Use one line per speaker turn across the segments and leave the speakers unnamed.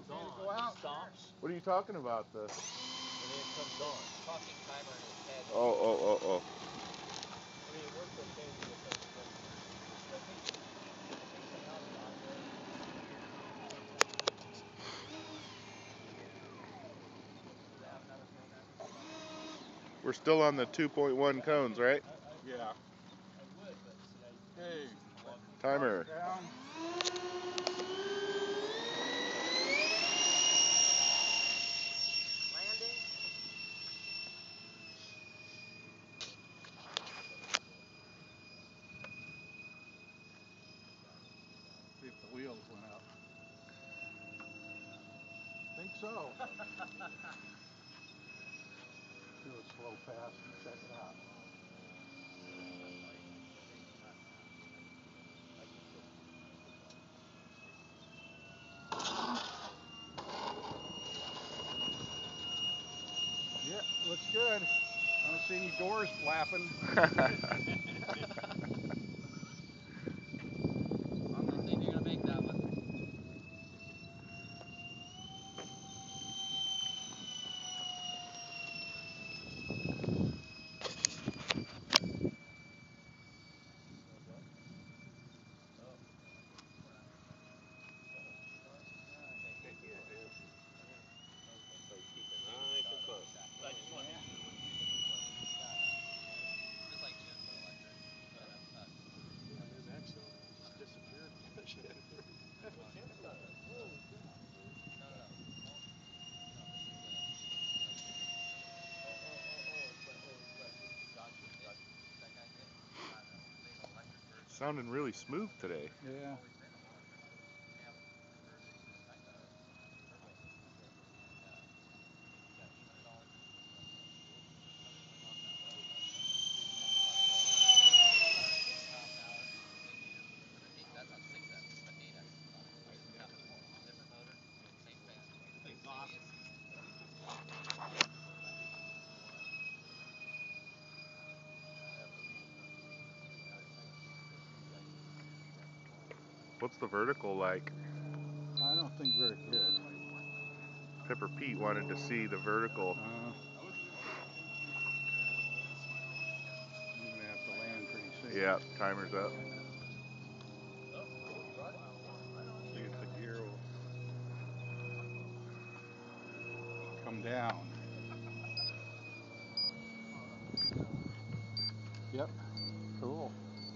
comes on, he stops.
What are you talking about?
And then it comes on.
Talking timer in his head.
Oh.
I mean, it works okay with the but I think somehow the audio. Does it have another program?
We're still on the 2.1 cones, right?
Yeah. I would, but see,
Hey.
Timer.
Down.
Landing.
See if the wheels went up. Think so. Do a slow pass and check it out. Yeah, looks good. I don't see any doors flapping.
I don't think you're gonna make that one.
Sounding really smooth today.
Yeah.
What's the vertical like?
I don't think very good.
Pepper Pete wanted to see the vertical.
I'm gonna have to land pretty soon.
Yeah, timer's up.
See if the gear will come down. Yep, cool.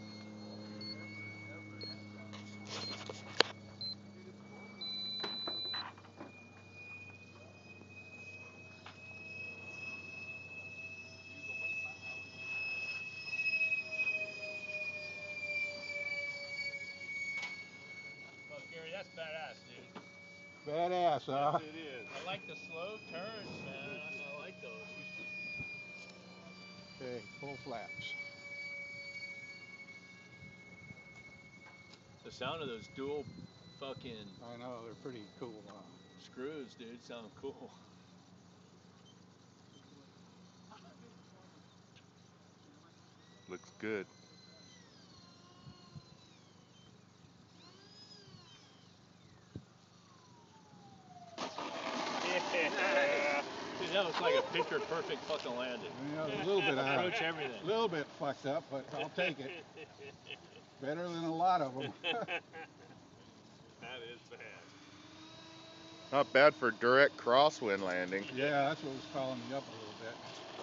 Oh, Gary, that's badass, dude.
Badass, huh?
Yes, it is. I like the slow turns, man. I like those.
Okay, full flaps.
The sound of those dual fucking
I know, they're pretty cool, huh?
screws, dude, sound cool.
Looks good.
Yeah. Dude, that was like a picture perfect fucking landing.
You know, a little bit
Approach everything.
A little bit fucked up, but I'll take it. Better than a lot of them.
That is bad.
Not bad for direct crosswind landing.
Yeah, that's what was calling me up a little bit.